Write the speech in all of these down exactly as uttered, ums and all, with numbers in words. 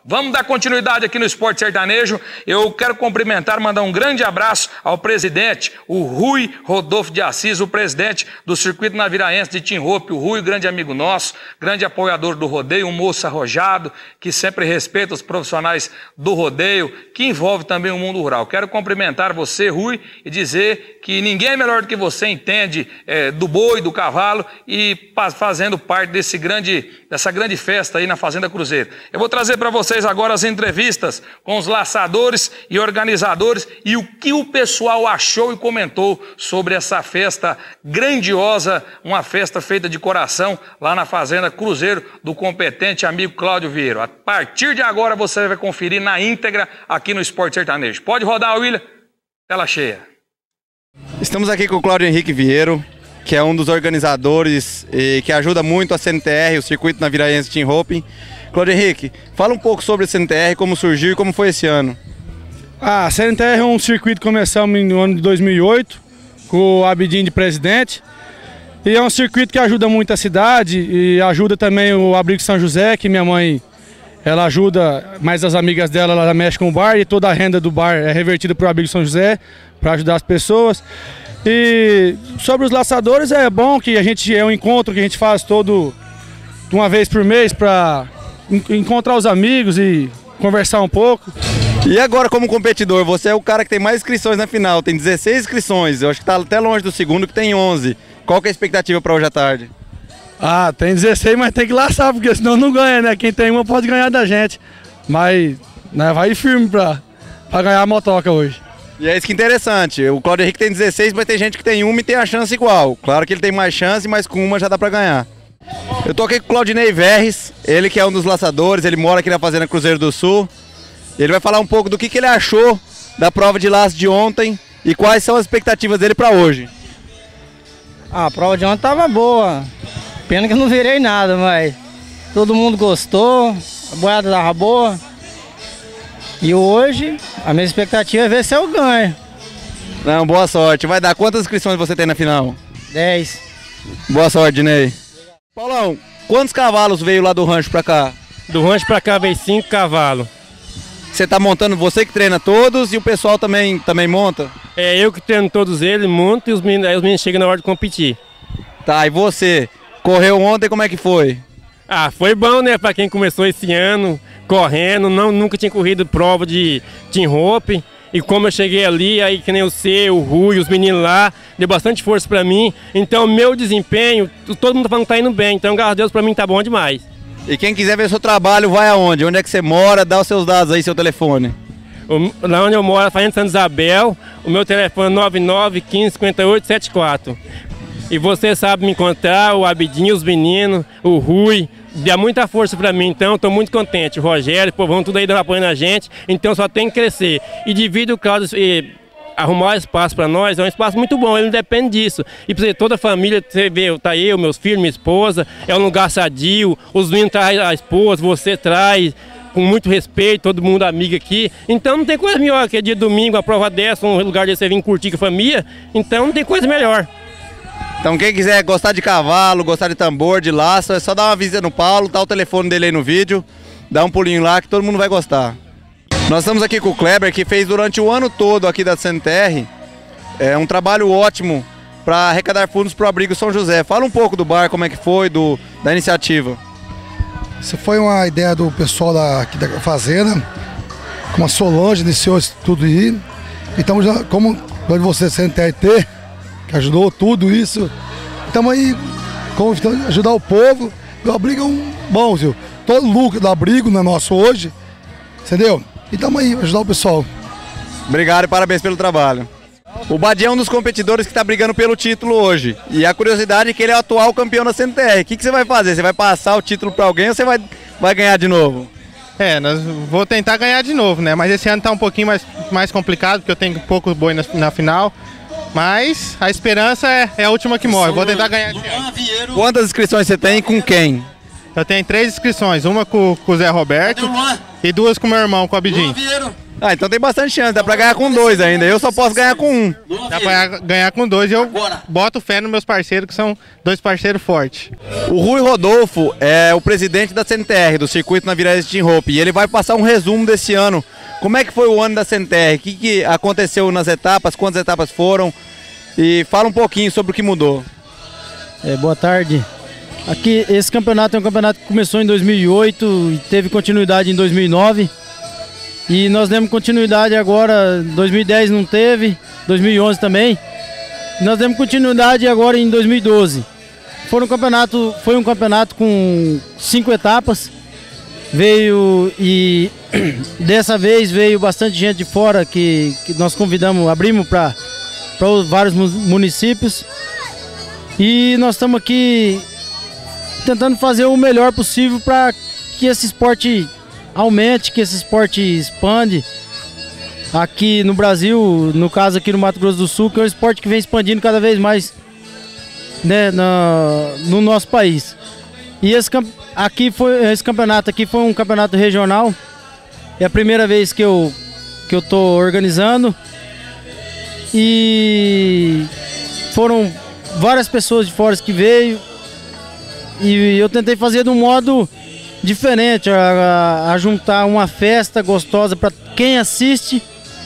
Vamos dar continuidade aqui no Esporte Sertanejo. Eu quero cumprimentar, mandar um grande abraço ao presidente, o Rui Rodolfo de Assis, o presidente do Circuito Naviraense de Team Hope. O Rui, grande amigo nosso, grande apoiador do rodeio, um moço arrojado, que sempre respeita os profissionais do rodeio, que envolve também o mundo rural. Quero cumprimentar você, Rui, e dizer que ninguém é melhor do que você, entende é, do boi, do cavalo, e fazendo parte desse grande, dessa grande festa aí na Fazenda Cruzeiro. Eu vou trazer para vocês agora as entrevistas com os laçadores e organizadores e o que o pessoal achou e comentou sobre essa festa grandiosa, uma festa feita de coração lá na Fazenda Cruzeiro do competente amigo Cláudio Vieira. A partir de agora você vai conferir na íntegra aqui no Esporte Sertanejo. Pode rodar, William. Tela cheia. Estamos aqui com o Cláudio Henrique Vieira, que é um dos organizadores e que ajuda muito a C N T R, o Circuito Naviraense Team Hope. Cláudio Henrique, fala um pouco sobre a C N T R, como surgiu e como foi esse ano. Ah, a C N T R é um circuito que começamos no ano de dois mil e oito, com o Abidinho de presidente. E é um circuito que ajuda muito a cidade e ajuda também o Abrigo São José, que minha mãe, ela ajuda, mais as amigas dela, ela mexe com o bar e toda a renda do bar é revertida para o Abrigo São José, para ajudar as pessoas. E sobre os laçadores, é bom que a gente, é um encontro que a gente faz todo, uma vez por mês, para encontrar os amigos e conversar um pouco. E agora, como competidor, você é o cara que tem mais inscrições na final, tem dezesseis inscrições, eu acho que está até longe do segundo, que tem onze. Qual que é a expectativa para hoje à tarde? Ah, tem dezesseis, mas tem que laçar, porque senão não ganha, né? Quem tem uma pode ganhar da gente. Mas né, vai firme para ganhar a motoca hoje. E é isso que é interessante, o Cláudio Henrique tem dezesseis, mas tem gente que tem uma e tem a chance igual. Claro que ele tem mais chance, mas com uma já dá para ganhar. Eu tô aqui com o Claudinei Verres, ele que é um dos laçadores, ele mora aqui na Fazenda Cruzeiro do Sul. Ele vai falar um pouco do que, que ele achou da prova de laço de ontem e quais são as expectativas dele para hoje. Ah, a prova de ontem tava boa, pena que eu não virei nada, mas todo mundo gostou, a boiada tava boa. E hoje, a minha expectativa é ver se eu ganho. Não, boa sorte. Vai dar quantas inscrições você tem na final? dez. Boa sorte, Dinei. Paulão, quantos cavalos veio lá do rancho pra cá? Do rancho pra cá veio cinco cavalos. Você tá montando, você que treina todos e o pessoal também, também monta? É eu que treino todos eles, monto e os meninos, aí os meninos chegam na hora de competir. Tá, e você? Correu ontem, como é que foi? Ah, foi bom, né, pra quem começou esse ano, correndo, não, nunca tinha corrido prova de Team Hope. E como eu cheguei ali, aí que nem o C, o Rui, os meninos lá, deu bastante força pra mim. Então meu desempenho, todo mundo tá falando que tá indo bem, então graças a Deus pra mim tá bom demais. E quem quiser ver seu trabalho, vai aonde? Onde é que você mora? Dá os seus dados aí, seu telefone. O, lá onde eu moro, Fazenda Santa Isabel, o meu telefone é nove nove um cinco cinco oito sete quatro. E você sabe me encontrar, o Abidinho, os meninos, o Rui, dá muita força pra mim, então estou muito contente. O Rogério, o povão, tudo aí dando apoio na gente, então só tem que crescer. E devido ao Cláudio e arrumar espaço para nós, é um espaço muito bom, ele não depende disso. E pra você, toda a família, você vê, tá eu, meus filhos, minha esposa, é um lugar sadio, os meninos trazem a esposa, você traz, com muito respeito, todo mundo amigo aqui. Então não tem coisa melhor que é dia de domingo, a prova dessa, um lugar de você vir curtir com a família, então não tem coisa melhor. Então quem quiser gostar de cavalo, gostar de tambor, de laço, é só dar uma visita no Paulo, tá o telefone dele aí no vídeo, dá um pulinho lá que todo mundo vai gostar. Nós estamos aqui com o Kleber, que fez durante o ano todo aqui da C N T R é, um trabalho ótimo para arrecadar fundos para o Abrigo São José. Fala um pouco do bar, como é que foi, do, da iniciativa. Isso foi uma ideia do pessoal da, aqui da Fazenda, como a Solange iniciou isso tudo aí. Então, já, como você, C N T R T, que ajudou tudo isso, estamos aí como, ajudar o povo. O Abrigo é um bom, viu? Todo lucro do Abrigo não é nosso hoje, entendeu? E estamos aí, ajudar o pessoal. Obrigado e parabéns pelo trabalho. O Badi é um dos competidores que está brigando pelo título hoje. E a curiosidade é que ele é o atual campeão da C N T R. O que, que você vai fazer? Você vai passar o título para alguém ou você vai, vai ganhar de novo? É, nós vou tentar ganhar de novo, né? Mas esse ano está um pouquinho mais, mais complicado, porque eu tenho poucos boi na, na final. Mas a esperança é, é a última que morre. Vou tentar ganhar esse ano. Quantas inscrições você tem e com quem? Eu tenho três inscrições, uma com, com o Zé Roberto e duas com o meu irmão, com o Abidinho. Ah, então tem bastante chance, dá pra ganhar com dois ainda. Eu só posso ganhar com um. Dá pra ganhar com dois e eu boto fé nos meus parceiros, que são dois parceiros fortes. O Rui Rodolfo é o presidente da C N T R, do Circuito Naviraense de Team Hope, e ele vai passar um resumo desse ano. Como é que foi o ano da C N T R? O que, que aconteceu nas etapas? Quantas etapas foram? E fala um pouquinho sobre o que mudou. É, boa tarde. Aqui, esse campeonato é um campeonato que começou em dois mil e oito e teve continuidade em dois mil e nove. E nós demos continuidade agora, dois mil e dez não teve, dois mil e onze também. Nós demos continuidade agora em dois mil e doze. Foi um campeonato, foi um campeonato com cinco etapas. Veio e dessa vez veio bastante gente de fora que, que nós convidamos, abrimos para vários municípios. E nós estamos aqui tentando fazer o melhor possível para que esse esporte aumente, que esse esporte expande aqui no Brasil, no caso aqui no Mato Grosso do Sul, que é um esporte que vem expandindo cada vez mais, né, na, no nosso país. E esse, aqui foi, esse campeonato aqui foi um campeonato regional, é a primeira vez que eu que eu tô organizando e foram várias pessoas de fora que veio e eu tentei fazer de um modo diferente, a, a juntar uma festa gostosa para quem assiste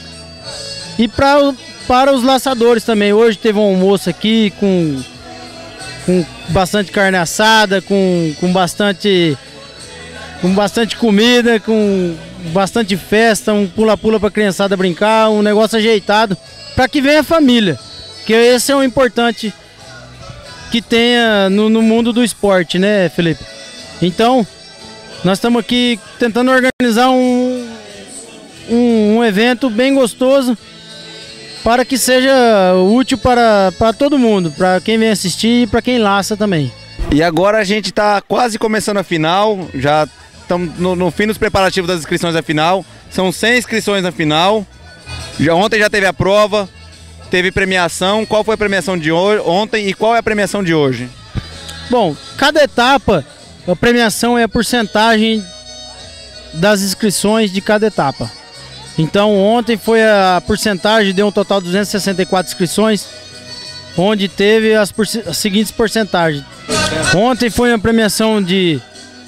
e pra, para os laçadores também. Hoje teve um almoço aqui com, com bastante carne assada, com, com, bastante, com bastante comida, com bastante festa, um pula-pula para a criançada brincar, um negócio ajeitado para que venha a família, que esse é o importante que tenha no, no mundo do esporte, né, Felipe? Então, nós estamos aqui tentando organizar um, um, um evento bem gostoso para que seja útil para, para todo mundo, para quem vem assistir e para quem laça também. E agora a gente está quase começando a final, já estamos no, no fim dos preparativos das inscrições da final. São cem inscrições na final. Já, ontem já teve a prova, teve premiação. Qual foi a premiação de hoje, ontem e qual é a premiação de hoje? Bom, cada etapa... A premiação é a porcentagem das inscrições de cada etapa. Então ontem foi a porcentagem, deu um total de duzentas e sessenta e quatro inscrições, onde teve as, as seguintes porcentagens. Ontem foi uma premiação de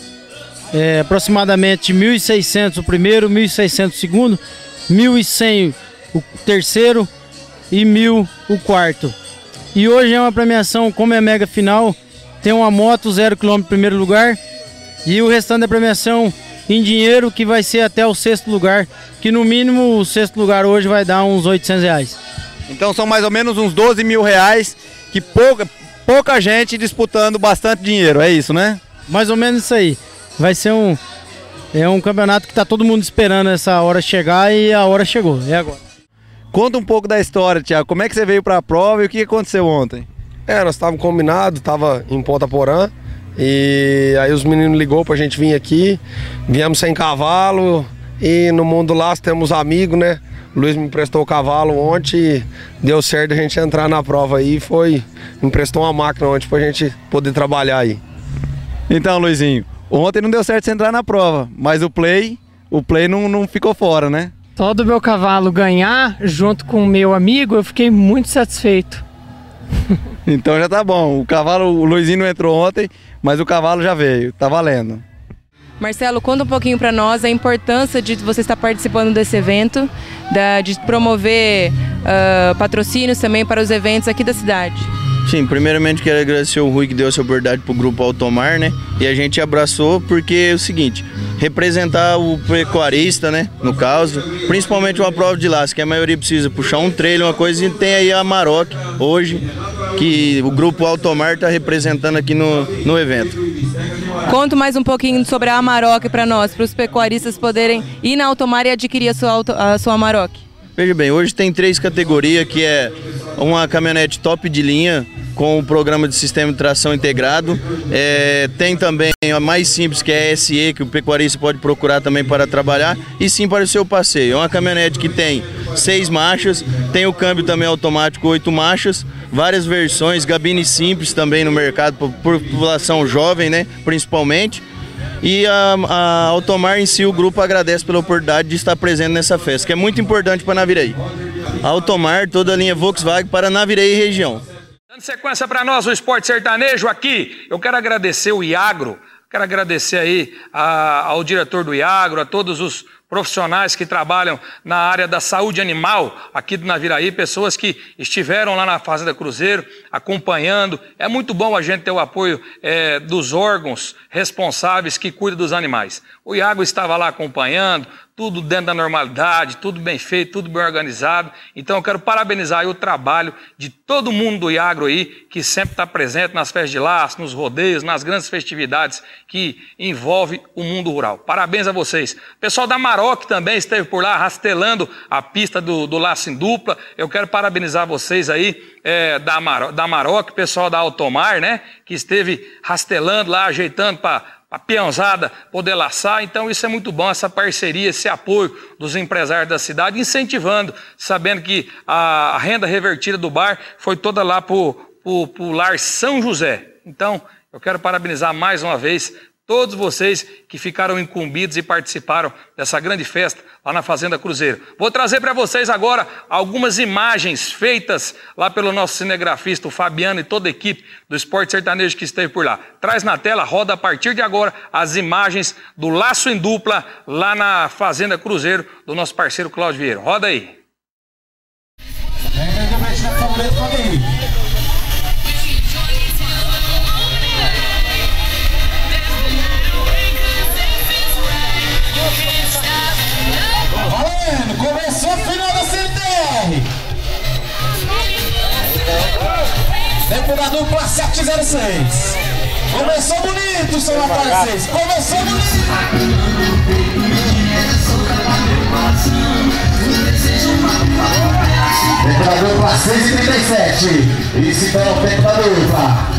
é, aproximadamente mil e seiscentos o primeiro, mil e seiscentos o segundo, mil e cem o terceiro e mil o quarto. E hoje é uma premiação, como é a mega final, tem uma moto zero quilômetro em primeiro lugar e o restante da premiação em dinheiro que vai ser até o sexto lugar, que no mínimo o sexto lugar hoje vai dar uns oitocentos reais. Então são mais ou menos uns doze mil reais, que pouca, pouca gente disputando bastante dinheiro, é isso, né? Mais ou menos isso aí. Vai ser um, é um campeonato que está todo mundo esperando essa hora chegar e a hora chegou, é agora. Conta um pouco da história, Thiago, como é que você veio para a prova e o que aconteceu ontem? É, nós estávamos combinados, estava em Ponta Porã e aí os meninos ligou pra gente vir aqui, viemos sem cavalo e no mundo lá temos amigos, né? O Luiz me emprestou o cavalo ontem e deu certo a gente entrar na prova aí, foi, me emprestou uma máquina ontem pra gente poder trabalhar aí. Então, Luizinho, ontem não deu certo você entrar na prova, mas o play, o play não, não ficou fora, né? Só do meu cavalo ganhar, junto com o meu amigo, eu fiquei muito satisfeito. Então já tá bom, o cavalo, o Luizinho não entrou ontem, mas o cavalo já veio, tá valendo. Marcelo, conta um pouquinho para nós a importância de você estar participando desse evento, da, de promover uh, patrocínios também para os eventos aqui da cidade. Sim, primeiramente quero agradecer o Rui que deu essa oportunidade para o Grupo Altomar, né? E a gente abraçou porque é o seguinte, representar o pecuarista, né? No caso, principalmente uma prova de laço, que a maioria precisa puxar um trailer, uma coisa, e tem aí a Amarok hoje, que o Grupo Altomar está representando aqui no, no evento. Conta mais um pouquinho sobre a Amarok para nós, para os pecuaristas poderem ir na Altomar e adquirir a sua, auto, a sua Amarok. Veja bem, hoje tem três categorias, que é uma caminhonete top de linha, com o programa de sistema de tração integrado. É, tem também a mais simples, que é a S E, que o pecuarista pode procurar também para trabalhar, e sim para o seu passeio. É uma caminhonete que tem seis marchas, tem o câmbio também automático, oito marchas, várias versões, gabine simples também no mercado, por população jovem, né, principalmente. e a, a Automar em si, o grupo agradece pela oportunidade de estar presente nessa festa, que é muito importante para Naviraí. A Automar, toda a linha Volkswagen para Naviraí e região. Dando sequência para nós, o Esporte Sertanejo aqui, eu quero agradecer o Iagro, quero agradecer aí a, ao diretor do Iagro, a todos os profissionais que trabalham na área da saúde animal aqui do Naviraí, pessoas que estiveram lá na Fazenda Cruzeiro acompanhando. É muito bom a gente ter o apoio é, dos órgãos responsáveis que cuidam dos animais. O Iago estava lá acompanhando, tudo dentro da normalidade, tudo bem feito, tudo bem organizado. Então eu quero parabenizar aí o trabalho de todo mundo do Iagro aí, que sempre está presente nas festas de laço, nos rodeios, nas grandes festividades que envolvem o mundo rural. Parabéns a vocês. Pessoal da Maroc também esteve por lá, rastelando a pista do, do laço em dupla. Eu quero parabenizar vocês aí, é, da, Mar, da Maroc, pessoal da Automar, né, que esteve rastelando lá, ajeitando para a peãozada poder laçar. Então isso é muito bom, essa parceria, esse apoio dos empresários da cidade, incentivando, sabendo que a renda revertida do bar foi toda lá para o Lar São José. Então eu quero parabenizar mais uma vez todos vocês que ficaram incumbidos e participaram dessa grande festa lá na Fazenda Cruzeiro. Vou trazer para vocês agora algumas imagens feitas lá pelo nosso cinegrafista, o Fabiano, e toda a equipe do Esporte Sertanejo que esteve por lá. Traz na tela, roda a partir de agora as imagens do laço em dupla lá na Fazenda Cruzeiro do nosso parceiro Cláudio Vieira. Roda aí. Começou a final da C T R. Tempo da dupla sete zero seis. Começou bonito, seu rapaz seis. Começou bonito. Tempo da dupla seis e trinta e sete. Esse então é o tempo da dupla.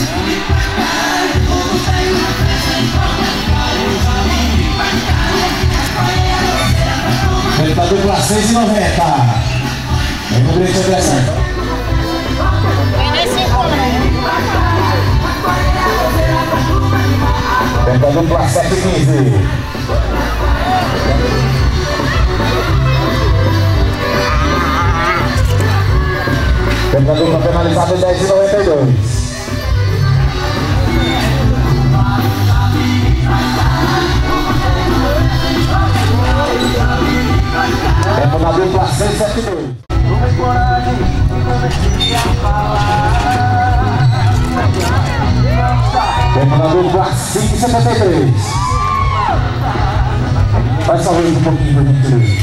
Tempo da dupla seis e noventa. Vem no direito de ação. Tempo da dupla sete e quinze. Tempo da dupla penalizada em dez e noventa e dois. Tempo da dupla seis e sete e dois. Tempo da dupla cinco e setenta e três. Vai salvar um pouquinho pra gente ver.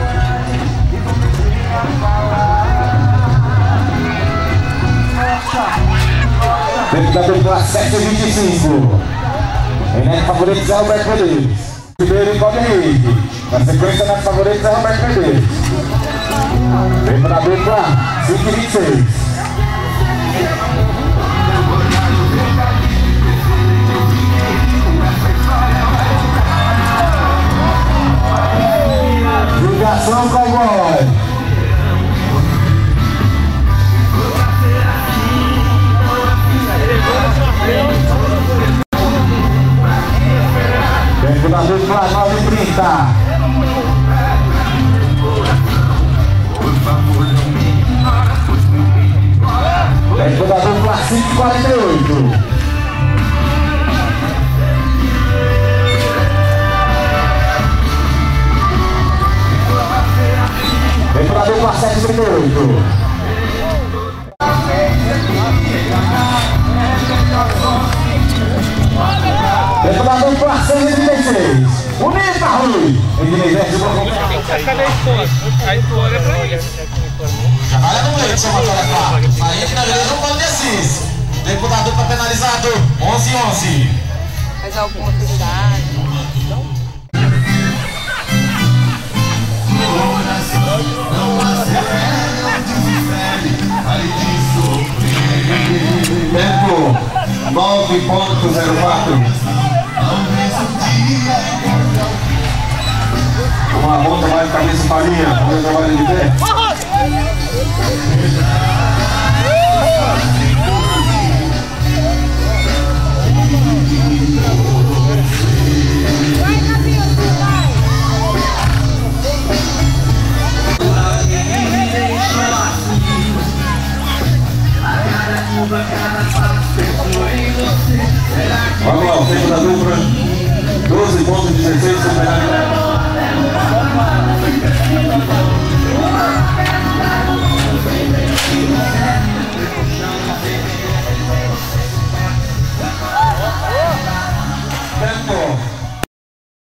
Tempo da dupla sete e vinte e cinco. Em net favorito Zé Roberto Medeiros. Primeiro em Golden League. Na sequência, nas favoritas é Roberto Medeiros. Tempo da dupla cinco e vinte e seis. Ligação Cowboy. Tempo da dupla nove e trinta. Tempo da dupla cinco e quarenta e oito. Tempo da dupla sete e trinta e oito. Tempo da dupla seis e trinta e seis. Bonita, Rui! Aí tu olha pra isso. Trabalha no meio, seu Matheus. Aí aqui na igreja não pode descer isso. Tempo da dupla penalizado, onze e onze. Faz alguma fechada. Tempo nove ponto zero quatro. Uma volta mais cabeça para linha. Vamos ver o trabalho de pé.